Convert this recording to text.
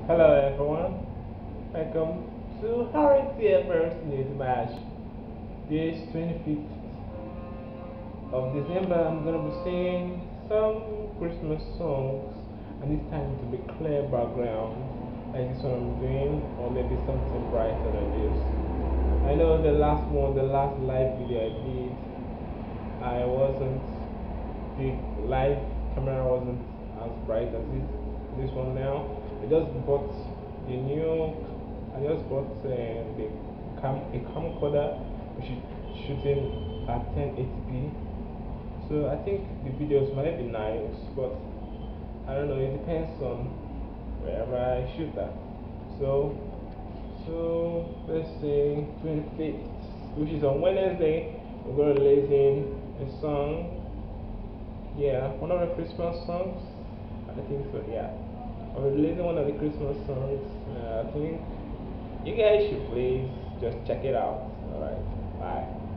Hello everyone, welcome to RTF's new Dimash. This 25th of December, I'm gonna be singing some Christmas songs, and this time to be clear background, like this one I'm doing, or maybe something brighter than this. I know the last one, the last live video I did, I wasn't, the live camera wasn't as bright as this one now. I just bought the new, I just bought the a camcorder which is shooting at 1080p. So I think the videos might be nice, but I don't know. It depends on wherever I shoot at. So let's say 25th, which is on Wednesday. We're gonna release in a song. Yeah, one of the Christmas songs. I think so. Yeah, I'm releasing one of the Christmas songs. I think you guys should please just check it out. Alright, bye.